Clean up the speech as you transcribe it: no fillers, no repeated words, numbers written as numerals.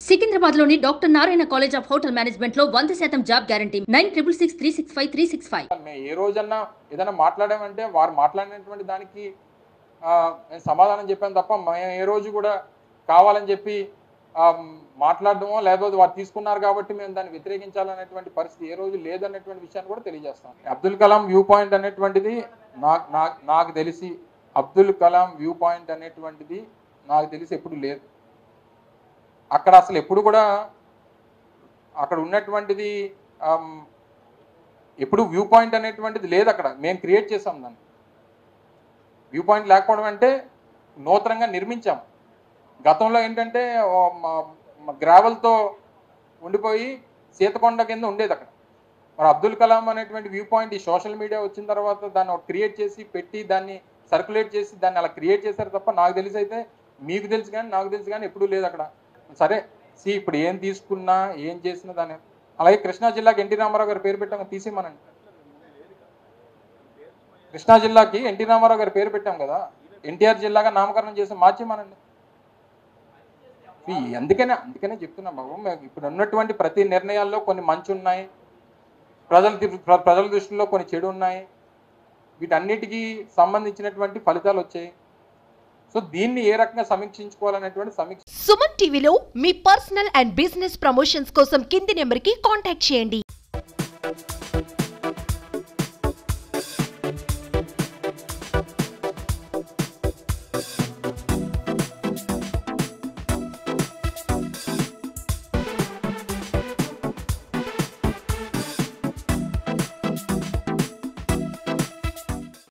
సికింద్రాబాద్లోని doctor Narayana college of hotel management లో 100% job guarantee 966365 మేము ఏ రోజన్నా ఏదైనా మాట్లాడామంటే వారు మాట్లాడినటువంటి దానికి నేను సమాధానం చెప్పాను తప్ప మేము ఏ రోజు కూడా కావాలని చెప్పి మాట్లాడడమో లేకపోతే వారు తీసుకున్నారు కాబట్టి మేము దాన్ని వ్యతిరేకించాలనేటువంటి పరిస్థితి ఏ రోజు లేదనేటువంటి విషయాన్ని కూడా తెలియజేస్తాం. అబ్దుల్ కలాం వ్యూ పాయింట్ అనేటువంటిది నాకు తెలిసి అబ్దుల్ కలాం వ్యూ పాయింట్ అనేటువంటిది నాకు తెలిసి ఎప్పుడు లేదు. అక్కడ అసలు ఎప్పుడు కూడా అక్కడ ఉన్నటువంటిది ఎప్పుడు వ్యూ పాయింట్ అనేటువంటిది లేదు. అక్కడ మేము క్రియేట్ చేసాం దాన్ని. వ్యూ పాయింట్ లేకపోవడం అంటే నూతనంగా నిర్మించాం. గతంలో ఏంటంటే గ్రావెల్తో ఉండిపోయి సీతకొండ కింద ఉండేది అక్కడ. మరి అబ్దుల్ కలాం అనేటువంటి వ్యూ పాయింట్ ఈ సోషల్ మీడియా వచ్చిన తర్వాత దాన్ని క్రియేట్ చేసి పెట్టి దాన్ని సర్క్యులేట్ చేసి దాన్ని అలా క్రియేట్ చేశారు తప్ప నాకు తెలిసి అయితే మీకు తెలుసు కానీ నాకు తెలుసు కానీ ఎప్పుడూ లేదు అక్కడ. సరే ఇప్పుడు ఏం తీసుకున్నా ఏం చేసినా దాన్ని అలాగే కృష్ణా జిల్లాకి ఎన్టీ రామారావు గారి పేరు పెట్టాం, తీసేయమనండి. కృష్ణా జిల్లాకి ఎన్టీ రామారావు గారి పేరు పెట్టాం కదా, ఎన్టీఆర్ జిల్లాగా నామకరణం చేసి మార్చేమనండి. అందుకనే చెప్తున్నా బాబు, ఇప్పుడు ఉన్నటువంటి ప్రతి నిర్ణయాల్లో కొన్ని మంచి ఉన్నాయి, ప్రజల దృష్టిలో కొన్ని చెడు ఉన్నాయి. వీటన్నిటికీ సంబంధించినటువంటి ఫలితాలు వచ్చాయి. సో దీన్ని ఏ రకంగా సమీక్షించుకోవాలనేటువంటి సమీక్ష. సుమన్ టీవీలో మీ పర్సనల్ అండ్ బిజినెస్ ప్రమోషన్స్ కోసం కింది నెంబర్కి కాంటాక్ట్ చేయండి.